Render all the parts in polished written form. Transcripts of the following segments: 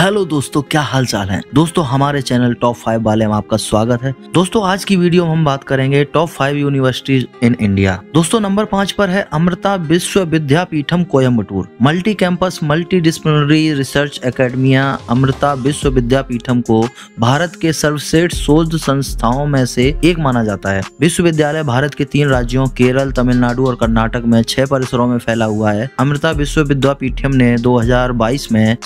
Hello दोस्तों, क्या हाल चाल है। दोस्तों हमारे चैनल टॉप 5 वाले में आपका स्वागत है। दोस्तों आज की वीडियो में हम बात करेंगे टॉप 5 यूनिवर्सिटीज इन इंडिया। दोस्तों नंबर 5 पर है Amrita Vishwa Vidyapeetham Coimbatore. Multi campus multi disciplinary research academia Amrita Vishwa Vidyapeetham को भारत के सर्वश्रेष्ठ शोध संस्थाओं में से एक माना जाता है। विश्वविद्यालय भारत के 3 राज्यों केरल, तमिलनाडु और कर्नाटक में 6 परिसरों में फैला हुआ है। अमृता विश्व विद्यापीठम ने 2022 में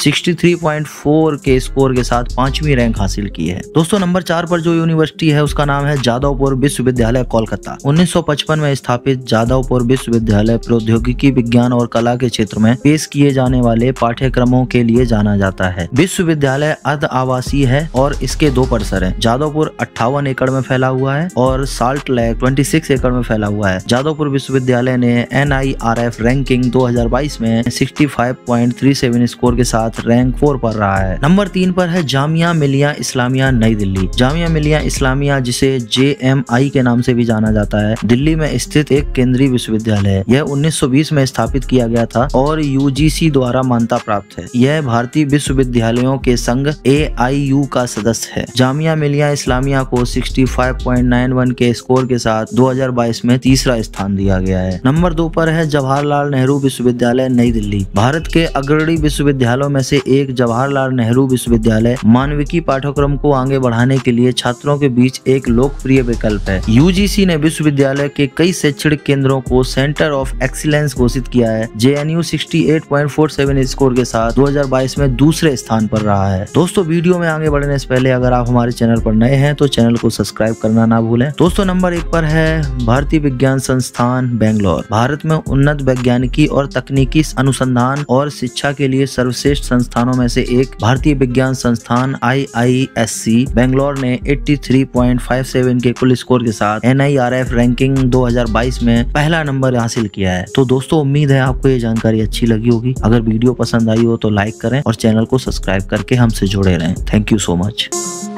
63.4 के स्कोर के साथ 5वीं रैंक हासिल की है। दोस्तों नंबर 4 पर जो यूनिवर्सिटी है उसका नाम है जादवपुर विश्वविद्यालय कोलकाता। 1955 में स्थापित जादवपुर विश्वविद्यालय प्रौद्योगिकी, विज्ञान और कला के क्षेत्र में पेश किए जाने वाले पाठ्यक्रमों के लिए जाना जाता है। विश्वविद्यालय अर्ध आवासीय है और इसके 2 परिसर हैं। जादवपुर 58 एकड़ में फैला हुआ है और साल्ट लेक 26 एकड़ में फैला हुआ है। जादवपुर विश्वविद्यालय ने NIRF रैंकिंग 2022 में 65.37 स्कोर के साथ रैंक 4 पर रहा है। नंबर 3 पर है जामिया मिलिया इस्लामिया नई दिल्ली। जामिया मिलिया इस्लामिया, जिसे JMI के नाम से भी जाना जाता है, दिल्ली में स्थित एक केंद्रीय विश्वविद्यालय है। यह 1920 में स्थापित किया गया था और UGC द्वारा मान्यता प्राप्त है। यह भारतीय विश्वविद्यालयों के संघ AIU का सदस्य है। जामिया मिलिया इस्लामिया को 65.91 के स्कोर के साथ 2022 में 3रा स्थान दिया गया है। नंबर 2 पर है जवाहरलाल नेहरू विश्वविद्यालय नई दिल्ली। भारत के अग्रणी विश्वविद्यालयों में से एक जवाहरलाल नेहरू विश्वविद्यालय मानविकी पाठ्यक्रम को आगे बढ़ाने के लिए छात्रों के बीच एक लोकप्रिय विकल्प है। UGC ने विश्वविद्यालय के कई शैक्षणिक केंद्रों को सेंटर ऑफ एक्सीलेंस घोषित किया है। JNU 68.47 स्कोर के साथ 2022 में 2रे स्थान पर रहा है। दोस्तों वीडियो में आगे बढ़ने से पहले अगर आप हमारे चैनल पर नए हैं तो चैनल को सब्सक्राइब करना ना भूलें। दोस्तों नंबर 1 पर है भारतीय विज्ञान संस्थान बेंगलोर। भारत में उन्नत वैज्ञानिकी और तकनीकी अनुसंधान और शिक्षा के लिए सर्वश्रेष्ठ संस्थानों में से एक भारतीय विज्ञान संस्थान IISc बेंगलोर ने 83.57 के कुल स्कोर के साथ NIRF रैंकिंग 2022 में पहला नंबर हासिल किया है। तो दोस्तों उम्मीद है आपको ये जानकारी अच्छी लगी होगी। अगर वीडियो पसंद आई हो तो लाइक करें और चैनल को सब्सक्राइब करके हमसे जुड़े रहें। Thank you so much.